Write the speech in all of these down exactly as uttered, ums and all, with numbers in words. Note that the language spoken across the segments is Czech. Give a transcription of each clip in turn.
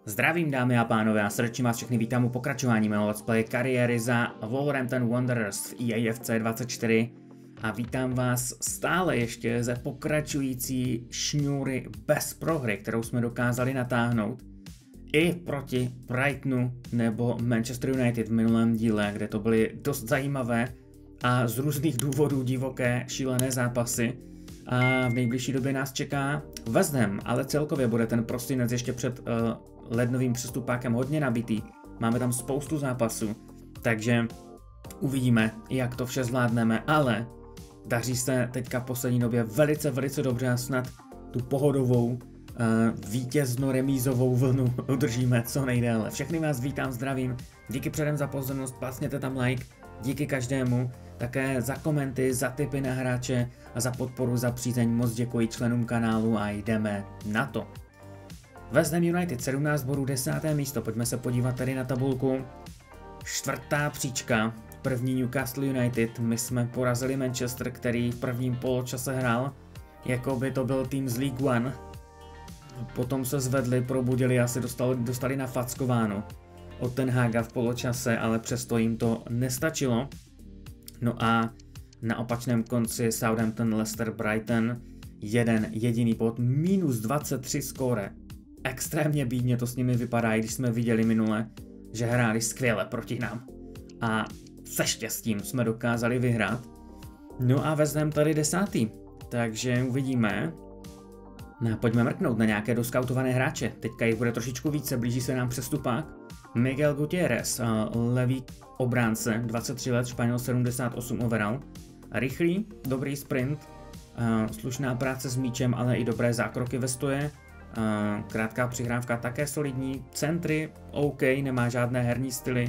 Zdravím dámy a pánové a srdečně vás všechny vítám u pokračování mého let's play kariéry za Wolverhampton Wanderers v E A F C dvacet čtyři a vítám vás stále ještě ze pokračující šňůry bez prohry, kterou jsme dokázali natáhnout i proti Brightonu nebo Manchester United v minulém díle, kde to byly dost zajímavé a z různých důvodů divoké šílené zápasy. A v nejbližší době nás čeká West Ham, ale celkově bude ten prosinec ještě před uh, lednovým přestupákem hodně nabitý. Máme tam spoustu zápasů, takže uvidíme, jak to vše zvládneme, ale daří se teďka v poslední době velice, velice dobře a snad tu pohodovou uh, vítězno-remízovou vlnu udržíme co nejdéle. Všechny vás vítám, zdravím, díky předem za pozornost, plasněte tam like, díky každému, také za komenty, za tipy na hráče a za podporu, za přízeň, moc děkuji členům kanálu a jdeme na to. West Ham United sedmnáct bodů, desáté místo, pojďme se podívat tady na tabulku. Čtvrtá příčka, první Newcastle United, my jsme porazili Manchester, který v prvním poločase hrál, jako by to byl tým z League One. Potom se zvedli, probudili a se dostali, dostali na fackováno od Ten Haga v poločase, ale přesto jim to nestačilo. No a na opačném konci Southampton, Leicester, Brighton, jeden jediný bod, minus dvacet tři skóre. Extrémně bídně to s nimi vypadá, i když jsme viděli minule, že hráli skvěle proti nám. A se štěstím jsme dokázali vyhrát. No a West Ham tady desátý, takže uvidíme. No, pojďme mrknout na nějaké doskautované hráče, teďka jich bude trošičku více, blíží se nám přestupák. Miguel Gutierrez, levý obránce, dvacet tři let, Španěl, sedmdesát osm overall. Rychlý, dobrý sprint, slušná práce s míčem, ale i dobré zákroky ve stoje. Krátká přihrávka také solidní, centry OK, nemá žádné herní styly.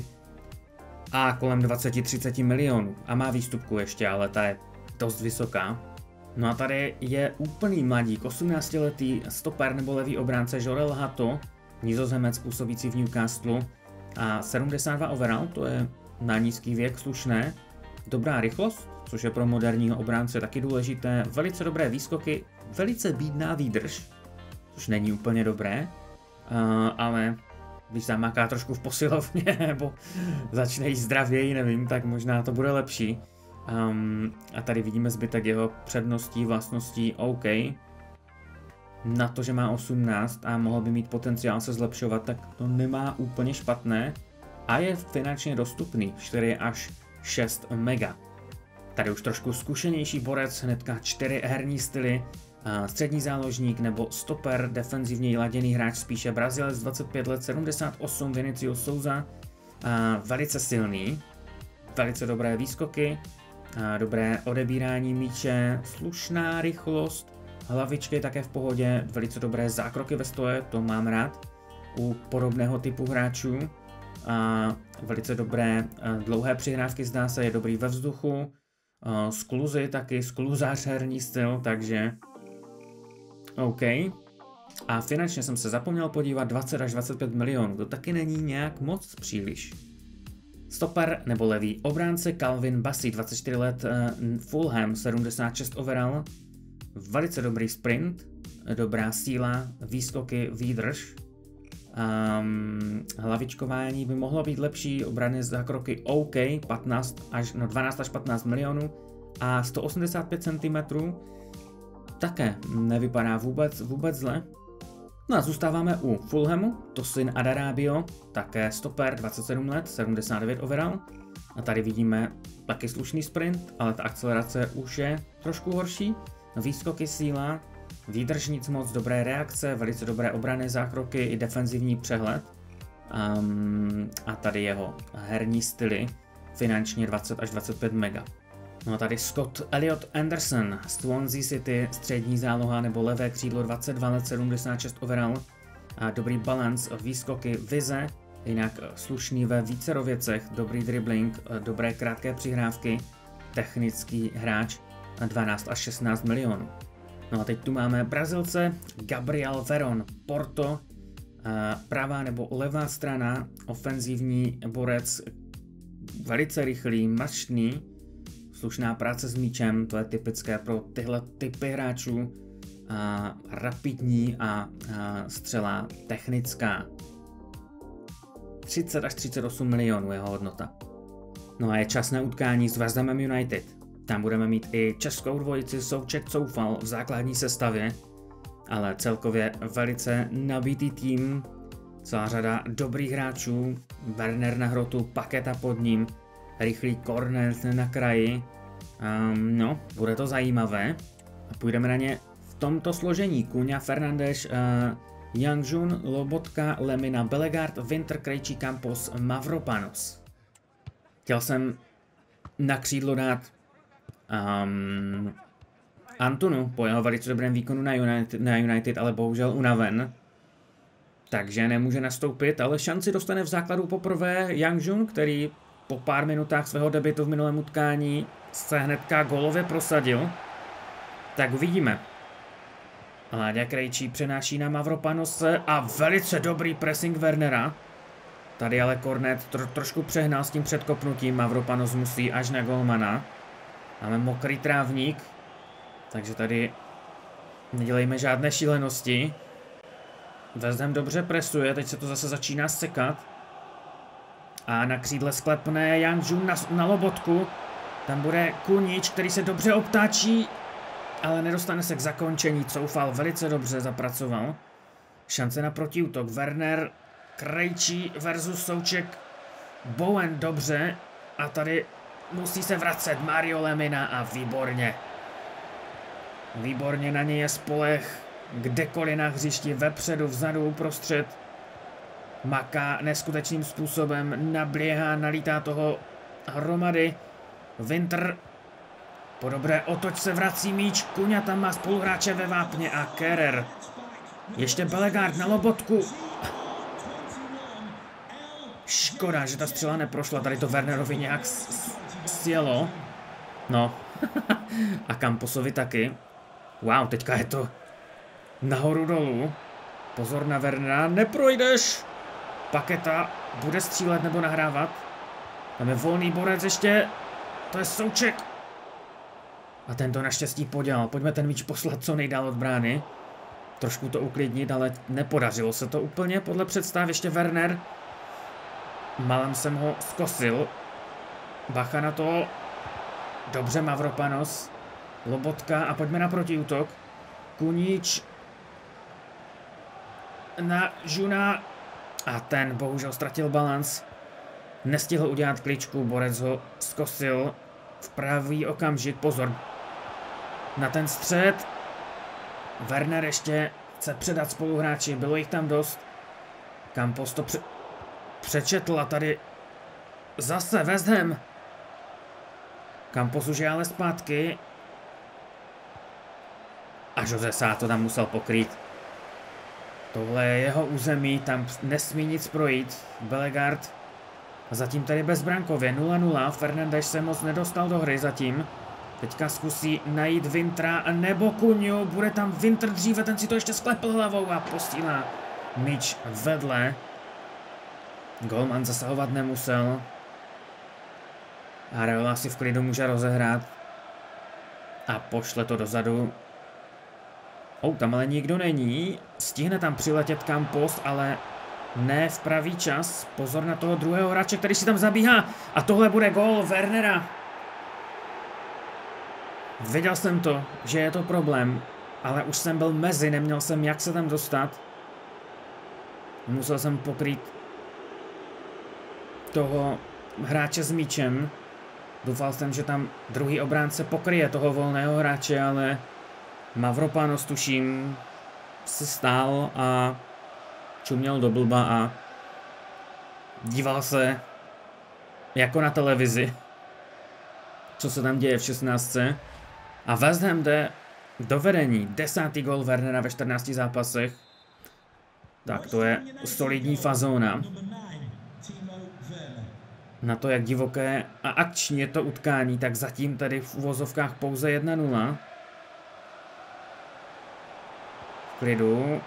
A kolem dvacet třicet milionů. A má výstupku ještě, ale ta je dost vysoká. No a tady je úplný mladík, osmnáctiletý stoper nebo levý obránce Jorel Hato, Nizozemec působící v Newcastle a sedmdesát dva overall, to je na nízký věk slušné. Dobrá rychlost, což je pro moderního obránce taky důležité, velice dobré výskoky, velice bídná výdrž, což není úplně dobré, uh, ale když zamaká trošku v posilovně nebo začne jít zdravěji, nevím, tak možná to bude lepší. Um, a tady vidíme zbytek jeho předností, vlastností OK. Na to, že má osmnáct a mohl by mít potenciál se zlepšovat, tak to nemá úplně špatné a je finančně dostupný, čtyři až šest mega. Tady už trošku zkušenější borec, hnedka čtyři herní styly, střední záložník nebo stoper, defenzivně laděný hráč, spíše Brazilec, dvacet pět let, sedmdesát osm, Vinicius Souza, velice silný, velice dobré výskoky, dobré odebírání míče, slušná rychlost, hlavičky také v pohodě, velice dobré zákroky ve stoje, to mám rád u podobného typu hráčů. A velice dobré dlouhé přihrávky, zdá se, je dobrý ve vzduchu, skluzy taky, skluzář herní styl, takže OK. A finančně jsem se zapomněl podívat, dvacet až dvacet pět milionů, to taky není nějak moc příliš. Stoper nebo levý obránce Calvin Bassey, dvacet čtyři let, Fulham, sedmdesát šest overall, velice dobrý sprint, dobrá síla, výskoky, výdrž. Um, hlavičkování by mohlo být lepší, obrany zákroky OK, patnáct až, no dvanáct až patnáct milionů a sto osmdesát pět centimetrů také nevypadá vůbec, vůbec zle. No a zůstáváme u Fulhamu, Tosin Adarabio, také stoper, dvacet sedm let, sedmdesát devět overall. A tady vidíme taky slušný sprint, ale ta akcelerace už je trošku horší. Výskoky, síla, výdrž nic moc, dobré reakce, velice dobré obranné zákroky i defenzivní přehled. Um, a tady jeho herní styly, finančně dvacet až dvacet pět mega. No a tady Scott Elliot Anderson, Swansea City, střední záloha nebo levé křídlo, dvacet dva let, sedmdesát šest overall. A dobrý balans, výskoky, vize, jinak slušný ve vícero věcech, dobrý dribbling, dobré krátké přihrávky, technický hráč, dvanáct až šestnáct milionů. No a teď tu máme Brazilce Gabriel Veron, Porto, pravá nebo levá strana, ofenzivní borec, velice rychlý, mašný, slušná práce s míčem, to je typické pro tyhle typy hráčů, a rapidní a, a střela technická. třicet až třicet osm milionů jeho hodnota. No a je čas na utkání s West Hamem United. Tam budeme mít i českou dvojici Souček Coufal v základní sestavě, ale celkově velice nabitý tým, celá řada dobrých hráčů, Werner na hrotu, Paketa pod ním, rychlý Cornet na kraji. Um, no, bude to zajímavé a půjdeme na ně v tomto složení. Kuňa, Fernandes, uh, Youngjun, Lobotka, Lemina, Bellegarde, Winter, Krejčí, Campos, Mavropanos. Chtěl jsem na křídlo dát um, Antonu po jeho velice dobrém výkonu na United, na United, ale bohužel unaven. Takže nemůže nastoupit, ale šanci dostane v základu poprvé Youngjun, který po pár minutách svého debutu v minulém utkání se hnedka gólově prosadil. Tak uvidíme. Láďa Krejčí přenáší na Mavropanose a velice dobrý pressing Wernera. Tady ale Cornet tro, trošku přehnal s tím předkopnutím, Mavropanos musí až na golmana. Máme mokrý trávník, takže tady nedělejme žádné šílenosti. West Ham dobře presuje, teď se to zase začíná sekat. A na křídle sklepne Youngjun na, na Lobotku. Tam bude Kunič, který se dobře obtáčí, ale nedostane se k zakončení. Coufal velice dobře zapracoval. Šance na protiútok. Werner, Krejčí versus Souček. Bowen dobře. A tady musí se vracet Mario Lemina a výborně. Výborně na něj je spoleh. Kdekoliv na hřišti, vepředu, vzadu, uprostřed. Maká neskutečným způsobem, naběhá, nalítá toho hromady. Winter po dobré otočce vrací míč, Kuňa tam má spoluhráče ve vápně a Kerer. Ještě Bellegarde na Lobotku. Škoda, že ta střela neprošla, tady to Wernerovi nějak sjelo. No, a Camposovi taky. Wow, teďka je to nahoru dolů. Pozor na Wernera, neprojdeš! Paketa bude střílet nebo nahrávat. Tam je volný borec ještě. To je Souček. A ten to naštěstí podělal. Pojďme ten míč poslat co nejdál od brány. Trošku to uklidnit, ale nepodařilo se to úplně podle představ. Ještě Werner. Malem jsem ho zkosil. Bacha na to. Dobře, Mavropanos. Lobotka a pojďme na protiútok. Kunič. Na Juna. A ten bohužel ztratil balans. Nestihl udělat kličku, borec ho zkosil v pravý okamžik. Pozor na ten střed. Werner ještě chce předat spoluhráči, bylo jich tam dost. Campos to pře přečetl a tady zase West Ham. Campos už je ale zpátky. A Jose Sá to tam musel pokrýt. Tohle je jeho území, tam nesmí nic projít. Bellegarde. A zatím tady bezbrankově nula nula. Fernandes se moc nedostal do hry zatím. Teďka zkusí najít Wintera nebo Kuňu. Bude tam Winter dříve, ten si to ještě sklepl hlavou a posílá míč vedle. Golman zasahovat nemusel. Areola si v klidu může rozehrát. A pošle to dozadu. Oh, tam ale nikdo není. Stihne tam přiletět Campos, ale ne v pravý čas. Pozor na toho druhého hráče, který si tam zabíhá. A tohle bude gól Wernera. Věděl jsem to, že je to problém, ale už jsem byl mezi, neměl jsem jak se tam dostat. Musel jsem pokrýt toho hráče s míčem. Doufal jsem, že tam druhý obránce pokryje toho volného hráče, ale Mavropanos tuším se stál a čuměl do blba a díval se jako na televizi, co se tam děje v šestnáctce. A West Ham jde do vedení. Desátý gol Wernera ve čtrnácti zápasech. Tak to je solidní fazóna. Na to, jak divoké a akční je to utkání, tak zatím tady v uvozovkách pouze jedna nula. V klidu.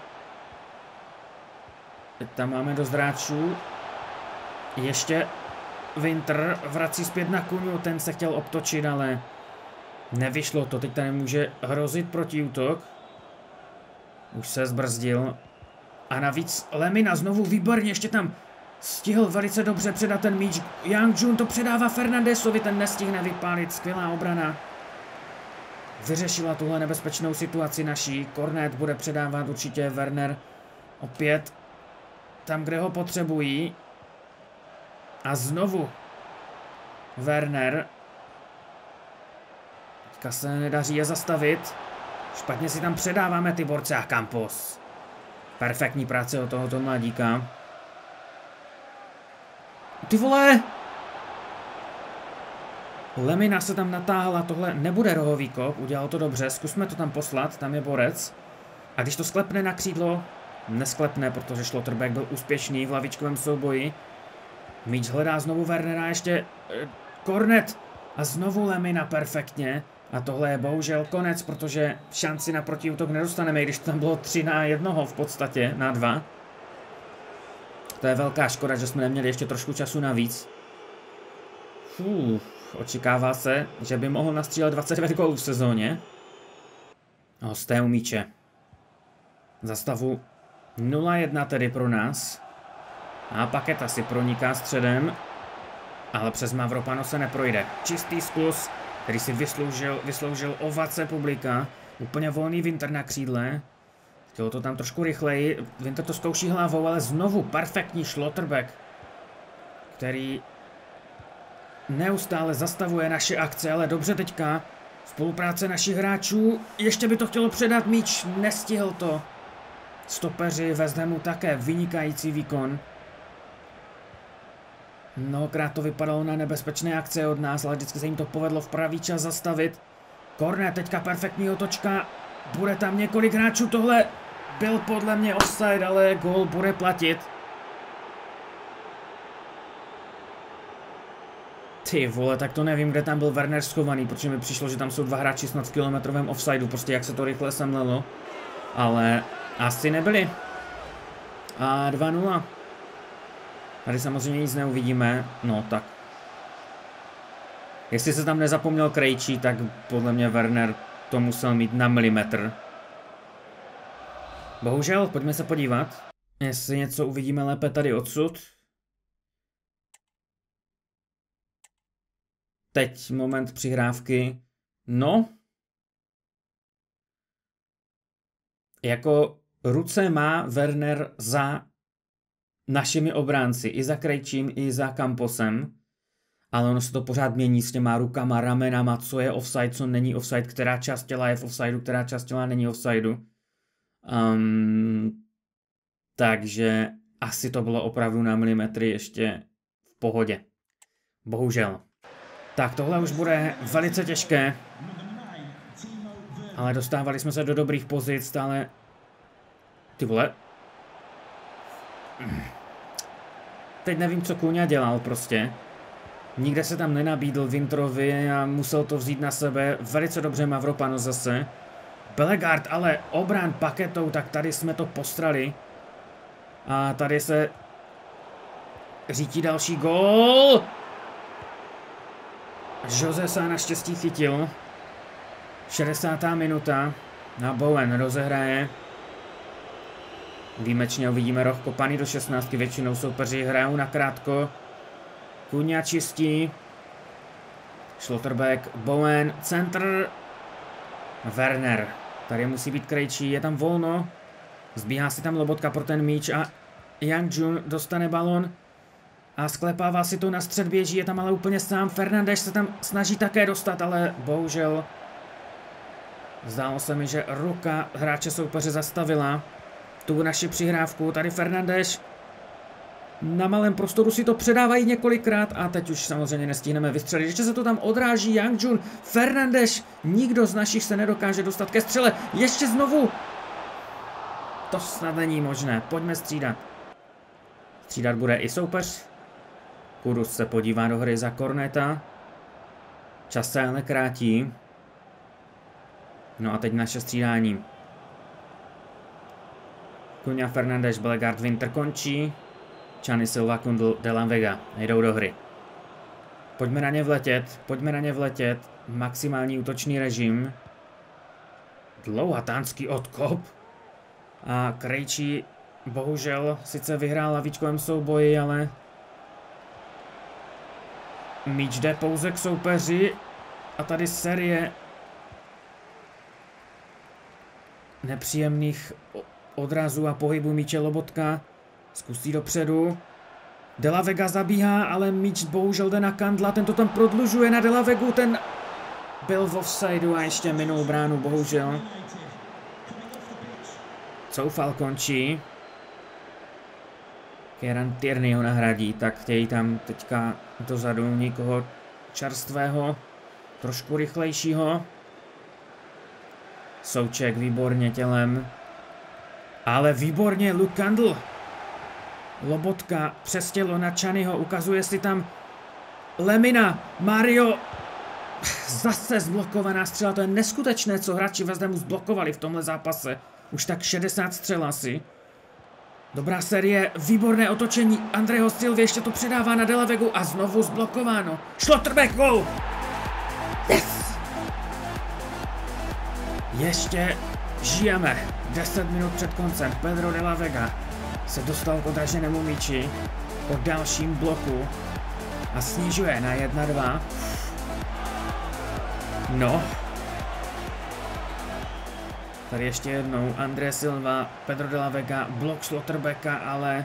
Teď tam máme dost hráčů. Ještě Winter vrací zpět na Kuňu, ten se chtěl obtočit, ale nevyšlo to. Teď tady může hrozit protiútok. Už se zbrzdil. A navíc Lemina znovu výborně, ještě tam Stihl velice dobře předat ten míč. Yang Jun to předává Fernandesovi, ten nestihne vypálit. Skvělá obrana. Vyřešila tuhle nebezpečnou situaci naší. Cornet bude předávat určitě Werner opět tam, kde ho potřebují. A znovu Werner. Teďka se nedaří je zastavit. Špatně si tam předáváme ty borce a Campos. Perfektní práce od tohoto mladíka. Ty vole! Lemina se tam natáhla, tohle nebude rohový kop, udělal to dobře, zkusme to tam poslat, tam je borec. A když to sklepne na křídlo, nesklepne, protože Schlotterbeck byl úspěšný v lavičkovém souboji. Míč hledá znovu Wernera, ještě eh, Cornet a znovu Lemina perfektně. A tohle je bohužel konec, protože šanci na protiútok nedostaneme, když tam bylo tři na jednoho v podstatě, na dva. To je velká škoda, že jsme neměli ještě trošku času navíc. Fuh, očekává se, že by mohl nastřílet dvacet devět gólů v sezóně. Hosté u míče. Za stavu nula jedna tedy pro nás. A Paketa si proniká středem. Ale přes Mavropano se neprojde. Čistý zkus, který si vysloužil, vysloužil ovace publika. Úplně volný Winter na křídle. Chtělo to tam trošku rychleji. Winter to zkouší hlavou, ale znovu perfektní Schlotterbeck, který neustále zastavuje naše akce, ale dobře teďka. Spolupráce našich hráčů. Ještě by to chtělo předat míč, nestihl to. Stopeři West Hamu také vynikající výkon. Mnohokrát to vypadalo na nebezpečné akce od nás, ale vždycky se jim to povedlo v pravý čas zastavit. Cornet, teďka perfektní otočka. Bude tam několik hráčů, tohle byl podle mě offside, ale gól bude platit. Ty vole, tak to nevím, kde tam byl Werner schovaný, protože mi přišlo, že tam jsou dva hráči snad v kilometrovém offsideu, prostě jak se to rychle semlelo. Ale asi nebyli. A dva nula. Tady samozřejmě nic neuvidíme, no tak. Jestli se tam nezapomněl Krejčí, tak podle mě Werner to musel mít na milimetr. Bohužel, pojďme se podívat, jestli něco uvidíme lépe tady odsud. Teď moment přihrávky. No. Jako ruce má Werner za našimi obránci, i za Krejčím, i za Camposem. Ale ono se to pořád mění s těma rukama, ramenama, co je offside, co není offside, která část těla je v offsideu, která část těla není v offsideu. Um, takže asi to bylo opravdu na milimetry ještě v pohodě. Bohužel. Tak tohle už bude velice těžké. Ale dostávali jsme se do dobrých pozic, stále... Ty vole. Teď nevím, co Kuňa dělal prostě. Nikde se tam nenabídl Winterovi a musel to vzít na sebe. Velice dobře Mavropano zase. Bellegarde ale obrán Paketou, tak tady jsme to postrali. A tady se řítí další gól. Jose se naštěstí chytil. šedesátá minuta. Na Bowen rozehraje. Výjimečně uvidíme roh kopaný do šestnáctky. Většinou soupeři hrajou nakrátko. Kuňa čistí. Schlotterbeck, Bowen, centr. Werner. Tady musí být Krejčí, je tam volno. Zbíhá si tam Lobotka pro ten míč a Yang Jun dostane balon. A sklepává si to na střed, běží, je tam ale úplně sám. Fernandes se tam snaží také dostat, ale bohužel zdálo se mi, že ruka hráče soupeře zastavila tu naši přihrávku. Tady Fernandes na malém prostoru si to předávají několikrát a teď už samozřejmě nestihneme vystřelit. Ještě se to tam odráží Yang Jun, Fernandes, nikdo z našich se nedokáže dostat ke střele. Ještě znovu. To snad není možné, pojďme střídat. Střídat bude i soupeř. Kudus se podívá do hry za Corneta. Čas se ale krátí. No a teď naše střídání. Kuňa, Fernandes, Bellegarde, Winter končí. Chani, Silva, Kundl, De La Vega jdou do hry. Pojďme na ně vletět, pojďme na ně vletět. Maximální útočný režim. Dlouhatánský odkop. A Krejčí bohužel sice vyhrál lavičkovém souboji, ale míč jde pouze k soupeři a tady série nepříjemných odrazů a pohybu míče. Lobotka zkusí dopředu. De La Vega zabíhá, ale míč bohužel jde na Kandla, ten to tam prodlužuje na De La Vegu, ten byl v offsideu a ještě minul bránu, bohužel. Coufal končí. Kieran Tierney ho nahradí, tak chtějí tam teďka dozadu někoho čerstvého, trošku rychlejšího. Souček výborně tělem, ale výborně Luke Kandl. Lobotka přes tělo na Čanyho, ukazuje si tam Lemina, Mario, zase zblokovaná střela, to je neskutečné, co hráči West Hamu zblokovali v tomhle zápase. Už tak šedesát střel asi. Dobrá série, výborné otočení Andreho Silvy, ještě to předává na De La Vegu a znovu zblokováno. Schlotterbeck, gol! Yes! Ještě žijeme. deset minut před koncem. Pedro De La Vega se dostal k odraženému míči po dalším bloku a snižuje na jedna dva. No. Tady ještě jednou André Silva, Pedro De La Vega, blok Schlotterbecka, ale...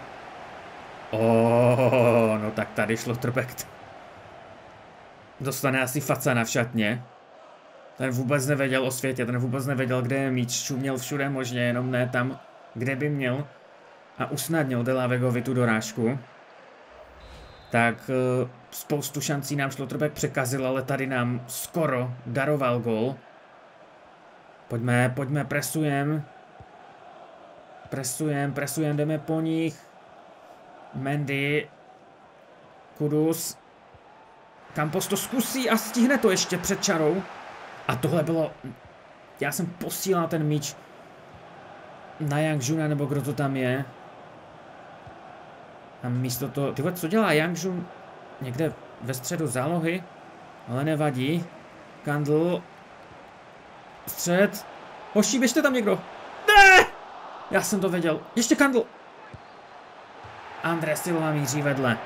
Oh, no tak tady Schlotterbeck dostane asi facana v šatně. Ten vůbec nevěděl o světě, ten vůbec nevěděl, kde je míč, šuměl všude možně, jenom ne tam, kde by měl. A usnadnil De La Vegovi tu dorážku. Tak spoustu šancí nám Schlotterbeck překazil, ale tady nám skoro daroval gol. Pojďme, pojďme, presujem. Presujem, presujem, jdeme po nich. Mendy. Kudus. Campos to zkusí a stihne to ještě před čarou. A tohle bylo... Já jsem posílal ten míč na Yang Juna, nebo kdo to tam je. A místo toho... Tyhle, co dělá Yang Jun? Někde ve středu zálohy. Ale nevadí. Kandl. Střed. Hoší, běžte tam někdo. Ne! Já jsem to věděl. Ještě Kandl. André Silva míří vedle.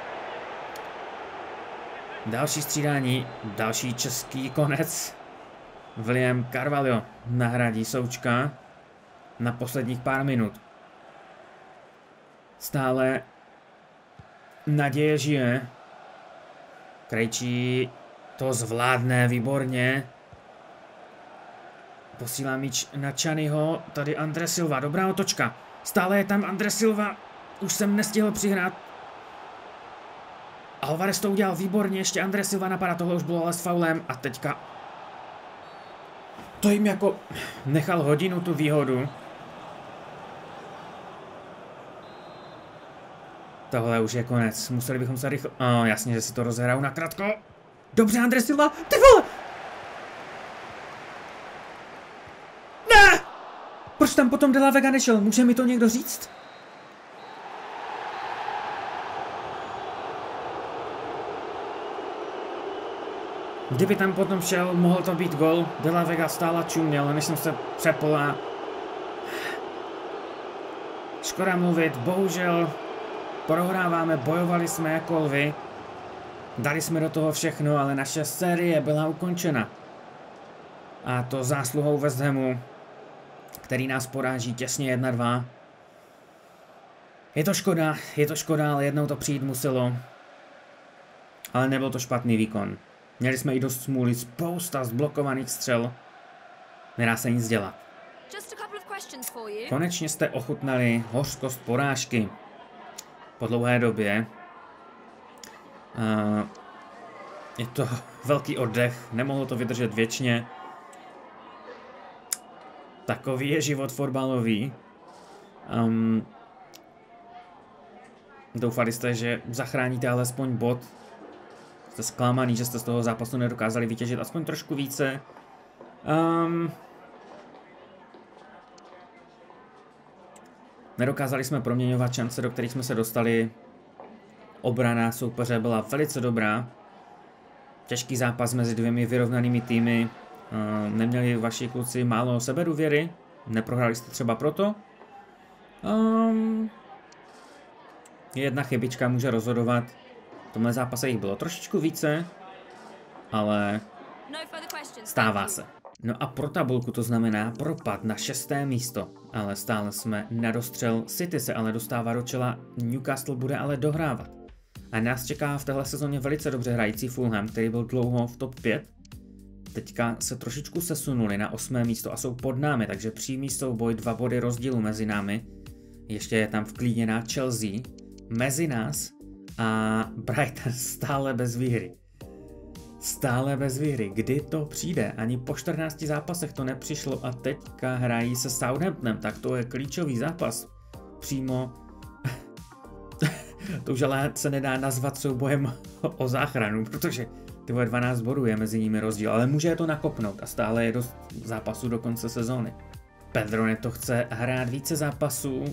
Další střídání. Další český konec. William Carvalho nahradí Součka na posledních pár minut. Stále naděje žije. Krejčí to zvládne výborně. Posílá míč na Čanyho. Tady André Silva. Dobrá otočka. Stále je tam André Silva. Už jsem nestihl přihrát. Alvarez to udělal výborně. Ještě André Silva napadá. Tohle už bylo ale s faulem. A teďka to jim jako nechal hodinu tu výhodu. Tohle už je konec. Museli bychom se rychle... Oh, jasně, že si to rozhrajou nakrátko. Dobře, André Silva. Ty vole! Ne! Proč tam potom De La Vega nešel? Může mi to někdo říct? Kdyby tam potom šel, mohl to být gol. De La Vega stála čuměl, než jsem se přepl a... Škoda mluvit, bohužel prohráváme, bojovali jsme jako lvy. Dali jsme do toho všechno, ale naše série byla ukončena. A to zásluhou West Hamu, který nás poráží těsně jedna dva. Je to škoda, je to škoda, ale jednou to přijít muselo. Ale nebyl to špatný výkon. Měli jsme i dost smůly, spousta zblokovaných střel. Nedá se nic dělat. Konečně jste ochutnali hořkost porážky. Po dlouhé době. Uh, je to velký oddech, nemohlo to vydržet věčně. Takový je život fotbalový. Um, doufali jste, že zachráníte alespoň bod. Jste zklamaný, že jste z toho zápasu nedokázali vytěžit aspoň trošku více. Um, nedokázali jsme proměňovat šance, do kterých jsme se dostali. Obrana soupeře byla velice dobrá. Těžký zápas mezi dvěmi vyrovnanými týmy. Uh, neměli vaši kluci málo sebedůvěry? Neprohráli jste třeba proto? Um, jedna chybička může rozhodovat. V tomhle zápase jich bylo trošičku více, ale stává se. No a pro tabulku to znamená propad na šesté místo, ale stále jsme na dostřel. City se ale dostává do čela, Newcastle bude ale dohrávat. A nás čeká v téhle sezóně velice dobře hrající Fulham, který byl dlouho v top pět. Teďka se trošičku sesunuli na osmé místo a jsou pod námi, takže přímý souboj, dva body rozdílu mezi námi. Ještě je tam vklíněná Chelsea mezi nás a Brighton stále bez výhry. Stále bez výhry. Kdy to přijde? Ani po čtrnácti zápasech to nepřišlo a teďka hrají se Southamptonem, tak to je klíčový zápas. Přímo to už ale se nedá nazvat soubojem o záchranu, protože tyhle dvanáct bodů je mezi nimi rozdíl, ale může je to nakopnout a stále je dost zápasů do konce sezóny. Pedro Neto chce hrát více zápasů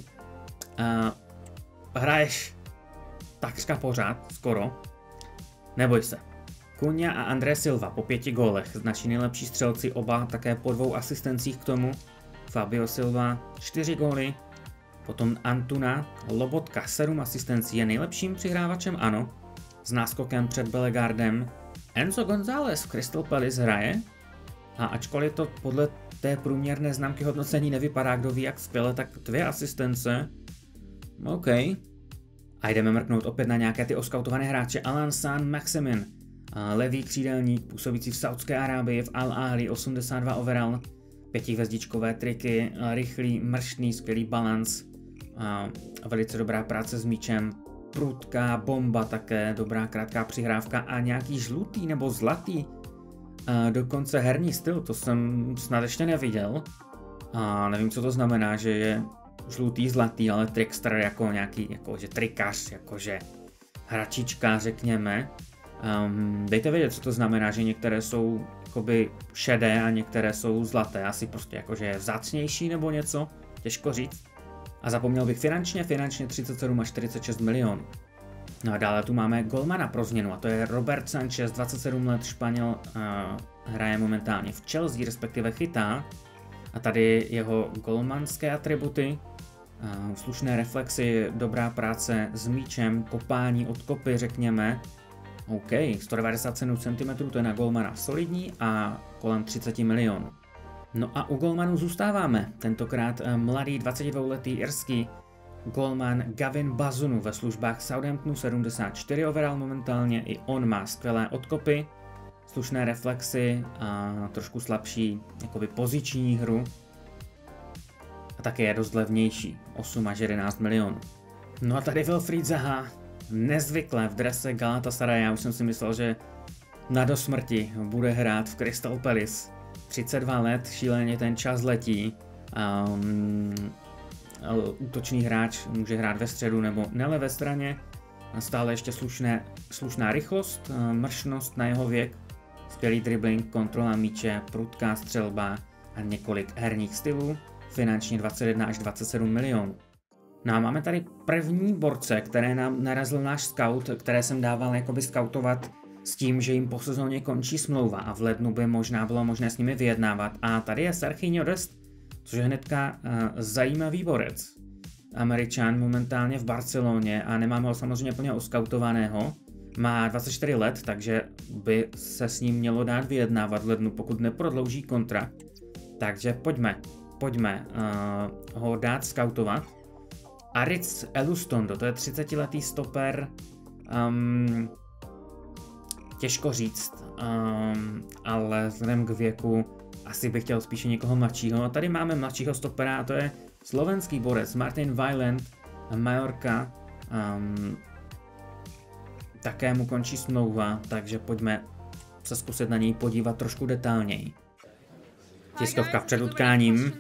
a hraješ takřka pořád, skoro. Neboj se. Cunha a André Silva po pěti gólech, naši nejlepší střelci, oba také po dvou asistencích k tomu. Fabio Silva čtyři góly, potom Antuna, Lobotka sedm asistencí, je nejlepším přihrávačem, ano, s náskokem před Bellegardem. Enzo González v Crystal Palace hraje a ačkoliv to podle té průměrné známky hodnocení nevypadá, kdo ví jak skvěle, tak dvě asistence. OK. A jdeme mrknout opět na nějaké ty oskautované hráče. Alan Saint-Maximin, levý křídelník působící v Saudské Arábii v Al Ahly, osmdesát dva overall, pětihvězdičkové triky, rychlý, mrštný, skvělý balans, velice dobrá práce s míčem, prudká bomba také, dobrá krátká přihrávka a nějaký žlutý nebo zlatý, dokonce herní styl, to jsem snad ještě neviděl. A nevím, co to znamená, že je žlutý, zlatý, ale trickster jako nějaký, jakože trikař, jakože hračička, řekněme. Um, dejte vědět, co to znamená, že některé jsou jakoby šedé a některé jsou zlaté, asi prostě jakože je vzácnější nebo něco, těžko říct. A zapomněl bych finančně, finančně třicet sedm až čtyřicet šest milionů. No a dále tu máme golmana pro změnu a to je Robert Sanchez, dvacet sedm let, Španěl, uh, hraje momentálně v Chelsea, respektive chytá. A tady jeho golmanské atributy, uh, slušné reflexy, dobrá práce s míčem, kopání od kopy, řekněme. OK, sto devadesát sedm centimetrů, to je na golmana solidní a kolem třicet milionů. No a u golmanů zůstáváme, tentokrát mladý dvacetidvouletý irský golman Gavin Bazunu ve službách Southamptonu, sedmdesát čtyři overall momentálně, i on má skvělé odkopy, slušné reflexy a trošku slabší jakoby poziční hru a také je dost levnější, osm až jedenáct milionů. No a tady Wilfried Zaha, nezvykle v drese Galatasaray, já už jsem si myslel, že na dosmrti bude hrát v Crystal Palace. třicet dva let, šíleně ten čas letí. Um, útočný hráč může hrát ve středu nebo na levé straně. Stále ještě slušné, slušná rychlost, mršnost na jeho věk, skvělý dribbling, kontrola míče, prudká střelba a několik herních stylů. Finančně dvacet jedna až dvacet sedm milionů. No a máme tady první borce, které nám narazil náš scout, které jsem dával jakoby scoutovat s tím, že jim po sezóně končí smlouva a v lednu by možná bylo možné s nimi vyjednávat. A tady je Serginho Dest, což je hnedka uh, zajímavý borec. Američan momentálně v Barceloně a nemáme ho samozřejmě plně oskautovaného. Má dvacet čtyři let, takže by se s ním mělo dát vyjednávat v lednu, pokud neprodlouží kontrakt. Takže pojďme, pojďme uh, ho dát skautovat. Aritz Elustondo, to je třicetiletý stoper, um, těžko říct, um, ale vzhledem k věku asi bych chtěl spíše někoho mladšího. A tady máme mladšího stopera a to je slovenský borec Martin Weiland, Majorka, um, také mu končí smlouva, takže pojďme se zkusit na něj podívat trošku detailněji. Tiskovka před utkáním.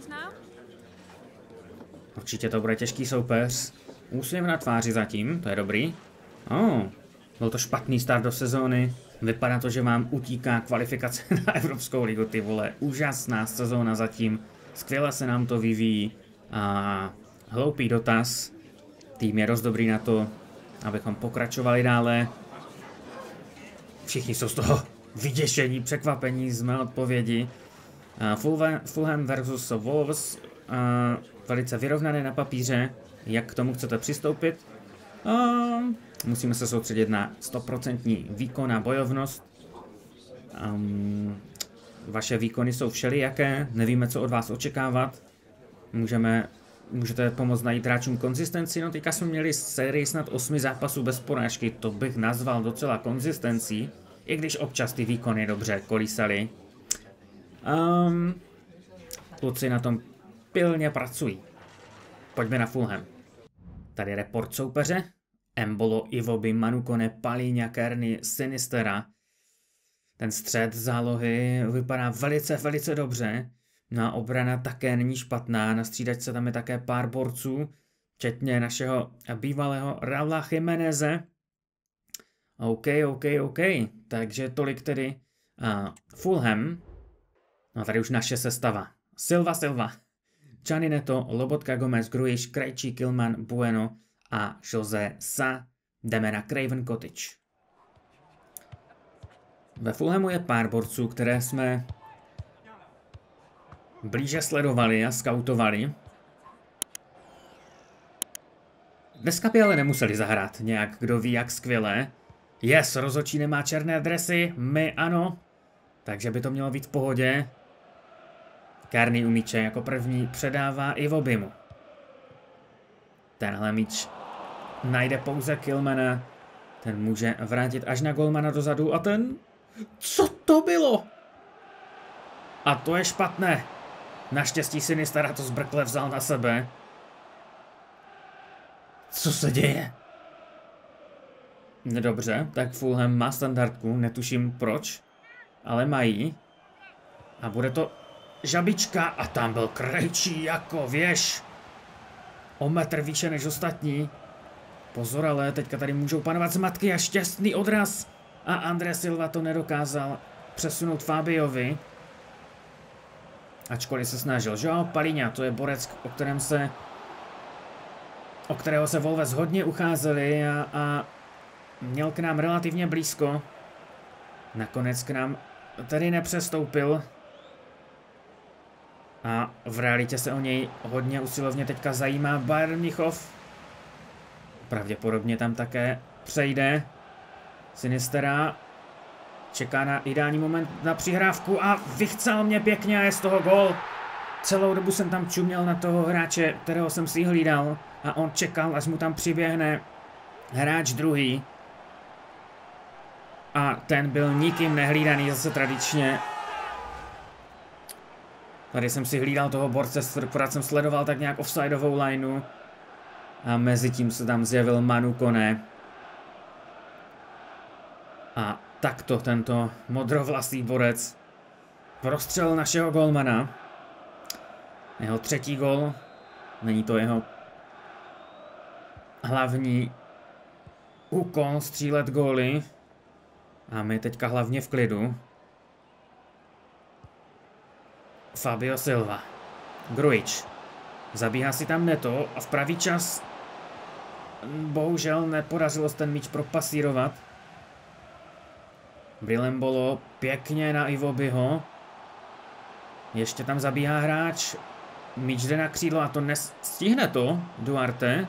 Určitě to bude těžký soupeř. Úsměv na tváři zatím, to je dobrý. Oh, byl to špatný start do sezóny. Vypadá to, že vám utíká kvalifikace na Evropskou ligu, ty vole. Úžasná sezóna zatím. Skvěle se nám to vyvíjí. A hloupý dotaz. Tým je dost dobrý na to, abychom pokračovali dále. Všichni jsou z toho vyděšení, překvapení z mé odpovědi. Fulham versus Wolves. velice vyrovnané na papíře, jak k tomu chcete přistoupit. Uh, musíme se soustředit na sto procent výkon a bojovnost. Um, vaše výkony jsou všelijaké, nevíme, co od vás očekávat. Můžeme, můžete pomoct najít hráčům konzistenci. No teďka jsme měli sérii snad osmi zápasů bez porážky, to bych nazval docela konzistencí, i když občas ty výkony dobře kolísaly. Um, kluci na tom pilně pracují. Pojďme na Fulham. Tady report soupeře. Embolo, Iwobi, Manukone, Palhinha, Kearney, Sinistera. Ten střed zálohy vypadá velice, velice dobře. No a obrana také není špatná. Na střídačce tam je také pár borců, včetně našeho bývalého Raula Jiméneze. OK, OK, OK. Takže tolik tedy uh, Fulham. No tady už naše sestava. Silva, Silva. Gianni Neto, Lobotka, Gomez, Grujiš, Krejčí, Kilman, Bueno a Jose Sa. Jdeme na Craven Cottage. Ve Fulhamu je pár borců, které jsme blíže sledovali a skautovali. Dneska by ale nemuseli zahrát nějak, kdo ví jak skvěle. Yes, rozhodčí nemá černé dresy, my ano. Takže by to mělo být v pohodě. Kearney u míče jako první předává Iwobimu. Tenhle míč najde pouze Kilmana. Ten může vrátit až na golmana dozadu a ten... Co to bylo? A to je špatné. Naštěstí Sinistera to zbrkle vzal na sebe. Co se děje? Dobře, tak Fulham má standardku, netuším proč, ale mají. A bude to žabička a tam byl Krejčí jako věž. O metr výše než ostatní. Pozor, ale teďka tady můžou panovat zmatky a šťastný odraz. A André Silva to nedokázal přesunout Fabiovi. Ačkoliv se snažil, že jo? Palhinha, to je borec, o kterém se... O kterého se Wolves hodně ucházeli a, a měl k nám relativně blízko. Nakonec k nám tedy nepřestoupil. A v realitě se o něj hodně usilovně teďka zajímá Bayern Mnichov. Pravděpodobně tam také přejde. Sinistera čeká na ideální moment na přihrávku a vychcel mě pěkně a je z toho gól. Celou dobu jsem tam čuměl na toho hráče, kterého jsem si hlídal a on čekal, až mu tam přiběhne hráč druhý. A ten byl nikým nehlídaný zase tradičně. Tady jsem si hlídal toho borce, akorát jsem sledoval tak nějak offsideovou lineu. A mezi tím se tam zjevil Manukone. A takto tento modrovlasý borec prostřelil našeho golmana. Jeho třetí gol. Není to jeho hlavní úkol střílet góly. A my teďka hlavně v klidu. Fabio Silva. Grujič. Zabíhá si tam Neto a v pravý čas bohužel nepodařilo se ten míč propasírovat. Brillembolo pěkně na Iwobiho. Ještě tam zabíhá hráč. Míč jde na křídlo a to nestihne to Duarte.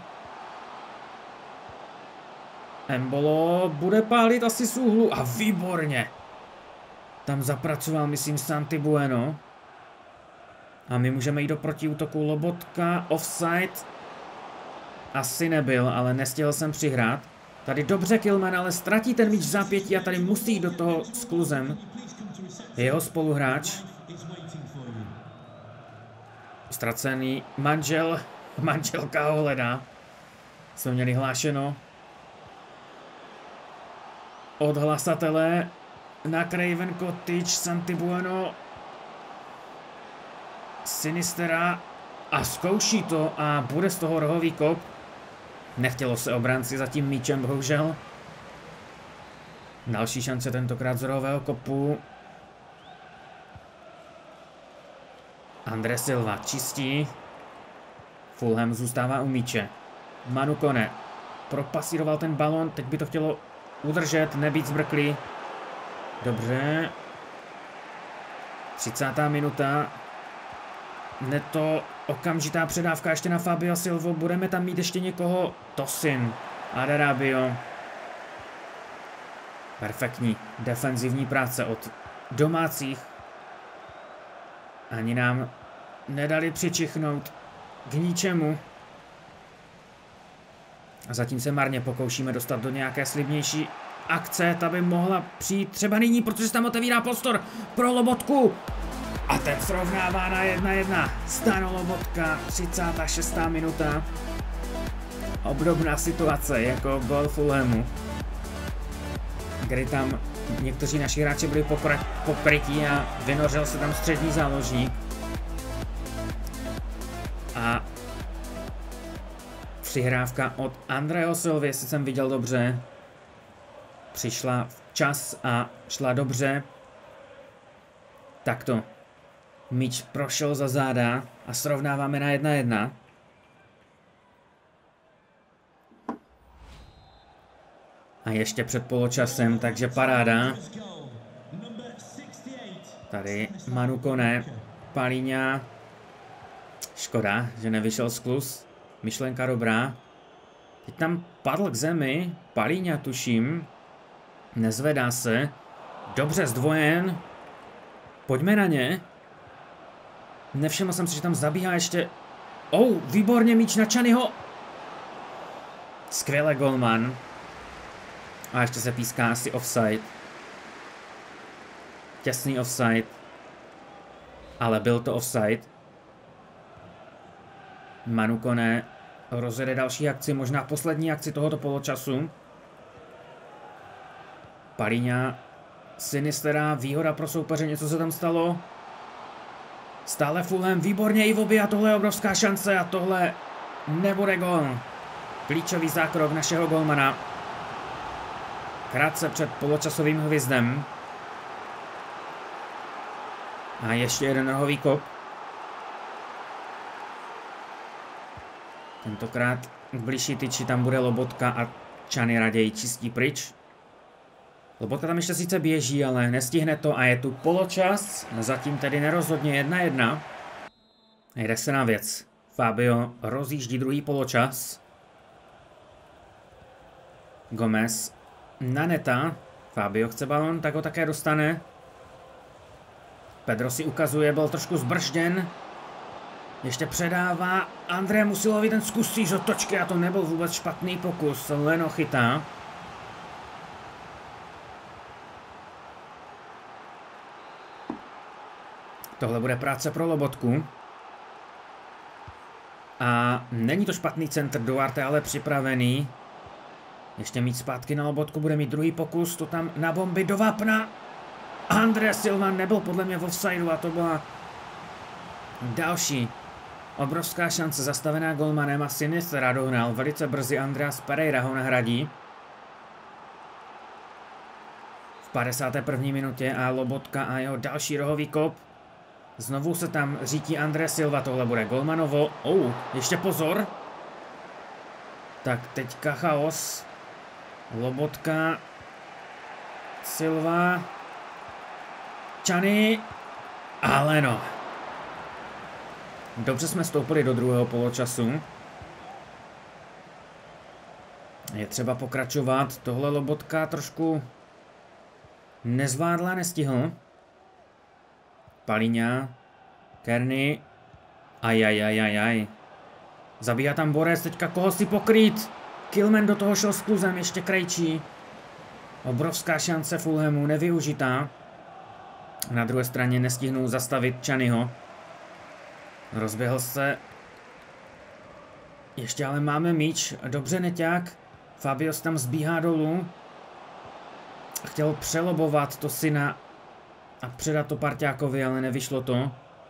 Embolo bude pálit asi z úhlu a výborně. Tam zapracoval, myslím, Santi Bueno. A my můžeme jít do protiútoku. Lobotka, offside. Asi nebyl, ale nestihl jsem přihrát. Tady dobře Kilman, ale ztratí ten míč v zápětí a tady musí jít do toho s kluzem. Jeho spoluhráč. Ztracený manžel, manželka ho hledá. Jsme měli hlášeno od hlasatele na Craven Cottage. Santi Bueno, Sinistera a zkouší to a bude z toho rohový kop. Nechtělo se obránci za tím míčem, bohužel. Další šance tentokrát z rohového kopu. André Silva čistí. Fulham zůstává u míče. Manukone propasíroval ten balon, teď by to chtělo udržet, nebýt zbrklý. Dobře. třicátá minuta. Neto Okamžitá předávka ještě na Fabio Silvu. Budeme tam mít ještě někoho. Tosin. Adarabio. Perfektní defenzivní práce od domácích. Ani nám nedali přičichnout k ničemu. A zatím se marně pokoušíme dostat do nějaké slibnější akce. Ta by mohla přijít třeba nyní, protože se tam otevírá prostor pro Lobotku. A ten srovnává na jedna jedna. Stano Lobotka, třicátá šestá minuta. Obdobná situace jako gol Fulhamu, kdy tam někteří naši hráči byli pokrytí a vynořil se tam střední záložník. A přihrávka od Andreho Silvy, jestli jsem viděl dobře, přišla včas a šla dobře. Takto. Míč prošel za záda a srovnáváme na jedna jedna. A ještě před poločasem, takže paráda. Tady Manu Kone, Palhinha. Škoda, že nevyšel skluz. Myšlenka dobrá. Teď tam padl k zemi. Palhinha, tuším. Nezvedá se. Dobře zdvojen. Pojďme na ně. Nevšiml jsem si, že tam zabíhá ještě... Oh, výborně míč na Čanyho. Skvěle golman. A ještě se píská asi offside. Těsný offside. Ale byl to offside. Manu Kone rozjede další akci, možná poslední akci tohoto poločasu. Palhinha, Sinistera, výhoda pro soupeře, něco se tam stalo. Stále Fulham, výborně Iwobi a tohle je obrovská šance a tohle nebude gol. Klíčový zákrok našeho golmana. Krátce před poločasovým hvizdem. A ještě jeden rohový kop. Tentokrát v blížší tyči tam bude Lobotka a Čany raději čistí pryč. Lobotka tam ještě sice běží, ale nestihne to a je tu poločas. Zatím tedy nerozhodně jedna jedna. Jde se na věc. Fabio rozjíždí druhý poločas. Gomez na neta. Fabio chce balon, tak ho také dostane. Pedro si ukazuje, byl trošku zbržděn. Ještě předává Andrému Silvovi, ten zkusí z otočky a to nebyl vůbec špatný pokus. Leno chytá. Tohle bude práce pro Lobotku. A není to špatný centr, Duarte ale připravený. Ještě mít zpátky na Lobotku, bude mít druhý pokus, to tam na bomby do vápna. André Silva nebyl podle mě v offsideu a to byla další obrovská šance zastavená golmanem a Sinistera dohnal. Velice brzy Andreas Pereira ho nahradí. V padesáté první minutě a Lobotka a jeho další rohový kop. Znovu se tam řítí André Silva, tohle bude golmanovo. Oh, ještě pozor. Tak teďka chaos. Lobotka. Silva. Čany. Ale no. Dobře jsme stoupili do druhého poločasu. Je třeba pokračovat. Tohle Lobotka trošku nezvládla, nestihl. Palhinha. Kearney. Ajajajajaj. Zabíhá tam Borec, teďka koho si pokrýt. Kilman do toho šel s kluzem, ještě Krejčí. Obrovská šance Fulhamu, nevyužitá. Na druhé straně nestihnou zastavit Čanyho. Rozběhl se. Ještě ale máme míč. Dobře Neťák. Fabio tam zbíhá dolů. Chtěl přelobovat to syna a předat to parťákovi, ale nevyšlo to.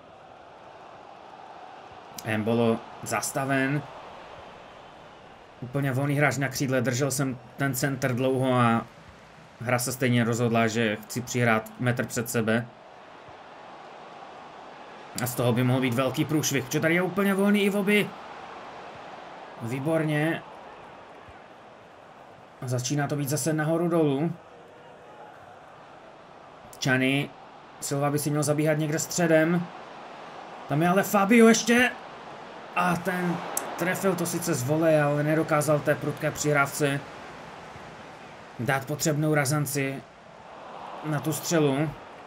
Embolo zastaven. Úplně volný hráč na křídle. Držel jsem ten center dlouho a hra se stejně rozhodla, že chci přihrát metr před sebe. A z toho by mohl být velký průšvih. Protože tady je úplně volný Iwobi. Výborně. Začíná to být zase nahoru dolů. Čany. Silva by si měl zabíhat někde středem. Tam je ale Fabio ještě. A ten trefil to sice z voleje, ale nedokázal té prudké přihrávce dát potřebnou razanci na tu střelu.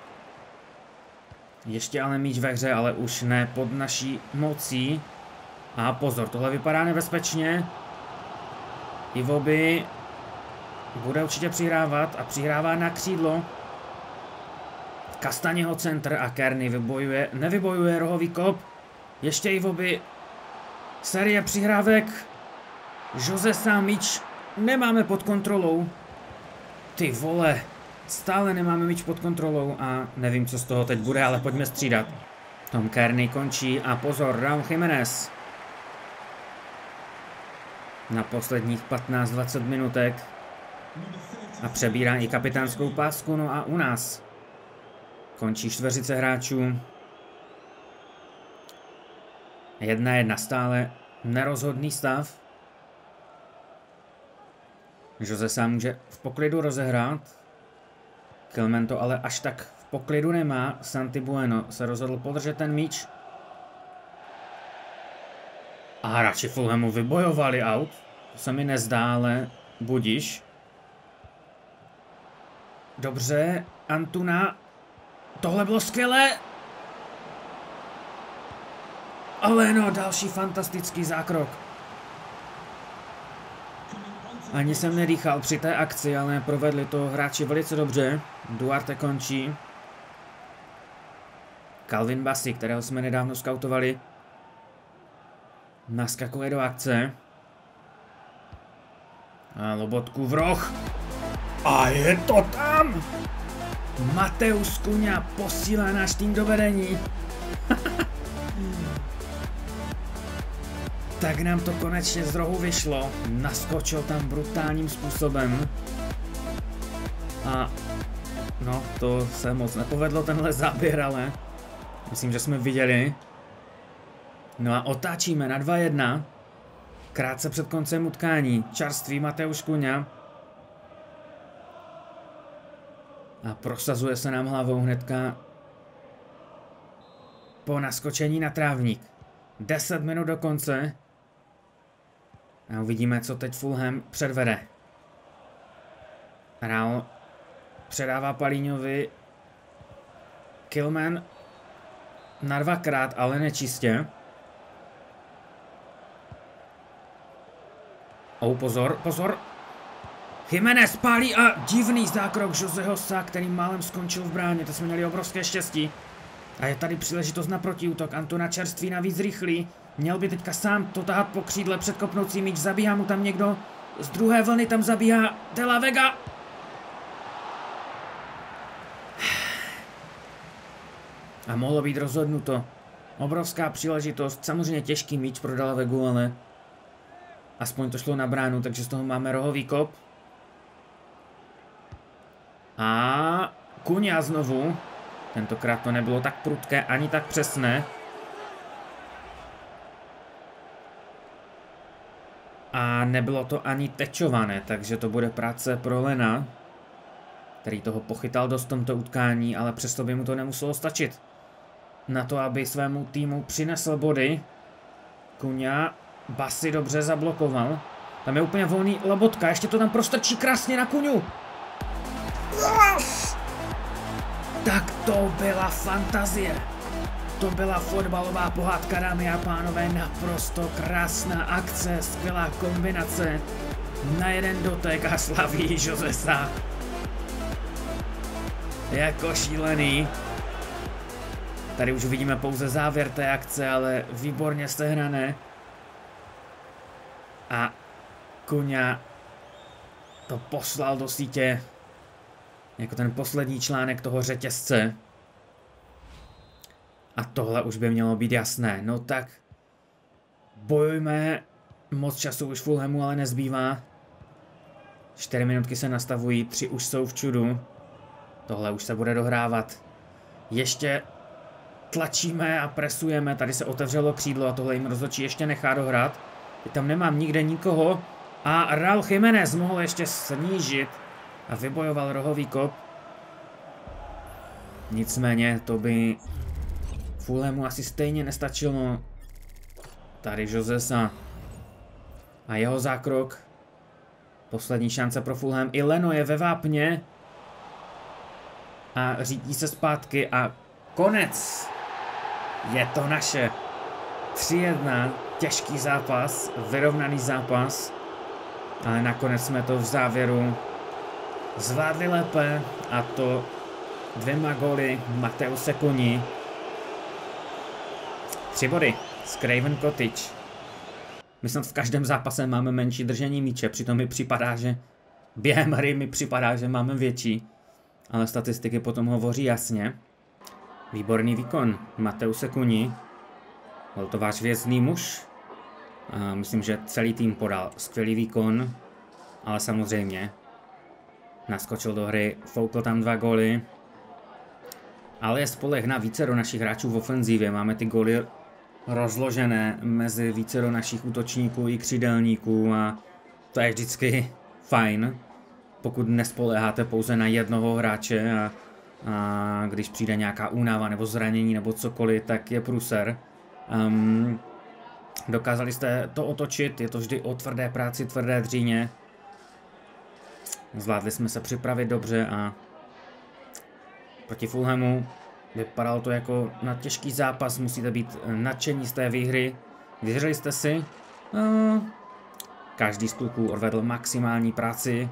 Ještě ale míč ve hře, ale už ne pod naší mocí. A pozor, tohle vypadá nebezpečně. Iwobi bude určitě přihrávat a přihrává na křídlo. Kastaněho centr a Kearney vybojuje, nevybojuje rohový kop. Ještě Iwobi. Série přihrávek. Jose sám míč nemáme pod kontrolou. Ty vole, stále nemáme míč pod kontrolou a nevím, co z toho teď bude, ale pojďme střídat. Tom Kearney končí a pozor, Raúl Jiménez. Na posledních patnáct dvacet minutek. A přebírá i kapitánskou pásku, no a u nás končí čtveřice hráčů. Jedna jedna stále nerozhodný stav. Jose sám může v poklidu rozehrát. Kilman to ale až tak v poklidu nemá. Santi Bueno se rozhodl podržet ten míč. A hráči Fulhamu vybojovali aut. To se mi nezdá, ale budiš. Dobře, Antuna. Tohle bylo skvělé. Ale no, další fantastický zákrok. Ani jsem nedýchal při té akci, ale provedli to hráči velice dobře. Duarte končí. Calvin Bassey, kterého jsme nedávno skautovali, naskakuje do akce. A Lobotku v roh. A je to tam! Mateus Cunha posílá náš tým do vedení. Tak nám to konečně z rohu vyšlo. Naskočil tam brutálním způsobem. A no, to se moc nepovedlo tenhle záběr, ale myslím, že jsme viděli. No a otáčíme na dva jedna. Krátce před koncem utkání. Čerstvý Mateus Cunha. A prosazuje se nám hlavou hnedka po naskočení na trávník. deset minut do konce. A uvidíme, co teď Fulham předvede. Raúl předává Palíňovi. Kilman na dvakrát, ale nečistě. Oh, pozor, pozor. Jiménez pálí a divný zákrok Joseho Sa, který málem skončil v bráně. To jsme měli obrovské štěstí. A je tady příležitost na protiútok. Antuna čerstvý, navíc rychlý. Měl by teďka sám to tahat po křídle před kopnoucí míč. Zabíhá mu tam někdo. Z druhé vlny tam zabíhá De La Vega. A mohlo být rozhodnuto. Obrovská příležitost. Samozřejmě těžký míč pro De La Vegu, ale aspoň to šlo na bránu, takže z toho máme rohový kop. A Cunha znovu. Tentokrát to nebylo tak prudké, ani tak přesné. A nebylo to ani tečované, takže to bude práce pro Lena, který toho pochytal dost v tomto utkání, ale přesto by mu to nemuselo stačit na to, aby svému týmu přinesl body. Cunha Bassey dobře zablokoval. Tam je úplně volný Lobotka, ještě to tam prostrčí krásně na Cunhu. Tak to byla fantazie. To byla fotbalová pohádka, dámy a pánové, naprosto krásná akce, skvělá kombinace. Na jeden dotek a slaví Jose Sa. Jako šílený. Tady už vidíme pouze závěr té akce, ale výborně sehrané. A Cunha to poslal do sítě jako ten poslední článek toho řetězce. A tohle už by mělo být jasné. No tak bojujme. Moc času už Fulhamu ale nezbývá. Čtyři minutky se nastavují, tři už jsou v čudu. Tohle už se bude dohrávat. Ještě tlačíme a presujeme. Tady se otevřelo křídlo a tohle jim rozhodčí ještě nechá dohrát. Teď tam nemám nikde nikoho. A Raúl Jiménez mohl ještě snížit a vybojoval rohový kop. Nicméně to by Fulhamu asi stejně nestačilo tady Josesa a jeho zákrok. Poslední šance pro Fulham. I Leno je ve vápně. A řítí se zpátky a konec. Je to naše. tři jedna. Těžký zápas. Vyrovnaný zápas. Ale nakonec jsme to v závěru zvládli lépe. A to dvěma góly Mateuse Cugni. Tři body z Craven Cottage. My snad v každém zápase máme menší držení míče, přitom mi připadá, že během hry mi připadá, že máme větší. Ale statistiky potom hovoří jasně. Výborný výkon Mateuse Cugni. Byl to váš vězný muž. A myslím, že celý tým podal skvělý výkon. Ale samozřejmě naskočil do hry, foukl tam dva góly. Ale je spoleh na více do našich hráčů v ofenzívě. Máme ty góly rozložené mezi více do našich útočníků i křídelníků a to je vždycky fajn, pokud nespoléháte pouze na jednoho hráče a, a když přijde nějaká únava nebo zranění nebo cokoliv, tak je průser. Um, dokázali jste to otočit, je to vždy o tvrdé práci, tvrdé dříně. Zvládli jsme se připravit dobře a proti Fulhamu vypadalo to jako na těžký zápas, musíte být nadšení z té výhry. Věřili jste si? No, každý z kluků odvedl maximální práci.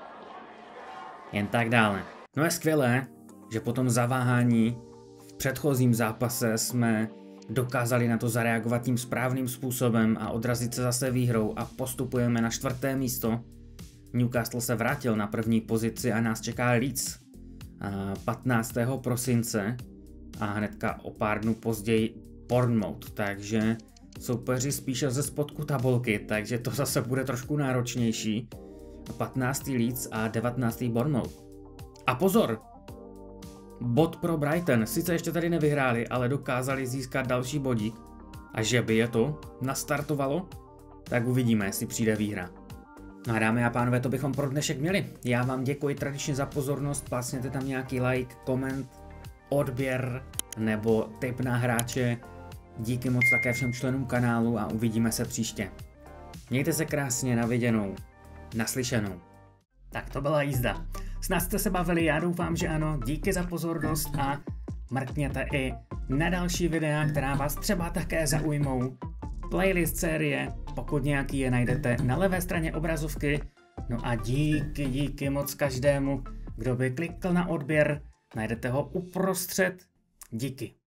Jen tak dále. No je skvělé, že po tom zaváhání v předchozím zápase jsme dokázali na to zareagovat tím správným způsobem a odrazit se zase výhrou a postupujeme na čtvrté místo. Newcastle se vrátil na první pozici a nás čeká Leeds patnáctého prosince a hnedka o pár dnů později Bournemouth, takže soupeři spíše ze spodku tabulky, takže to zase bude trošku náročnější. patnáctý Leeds a devatenáctý Bournemouth. A pozor! Bod pro Brighton, sice ještě tady nevyhráli, ale dokázali získat další bodík. A že by je to nastartovalo, tak uvidíme, jestli přijde výhra. No a dámy a pánové, to bychom pro dnešek měli. Já vám děkuji tradičně za pozornost, pásněte tam nějaký like, koment, odběr nebo tip na hráče. Díky moc také všem členům kanálu a uvidíme se příště. Mějte se krásně, na viděnou, naslyšenou. Tak to byla jízda. Snad jste se bavili, já doufám, že ano. Díky za pozornost a mrkněte i na další videa, která vás třeba také zaujmou. Playlist série, pokud nějaký je najdete na levé straně obrazovky. No a díky, díky moc každému, kdo by klikl na odběr, najdete ho uprostřed. Díky.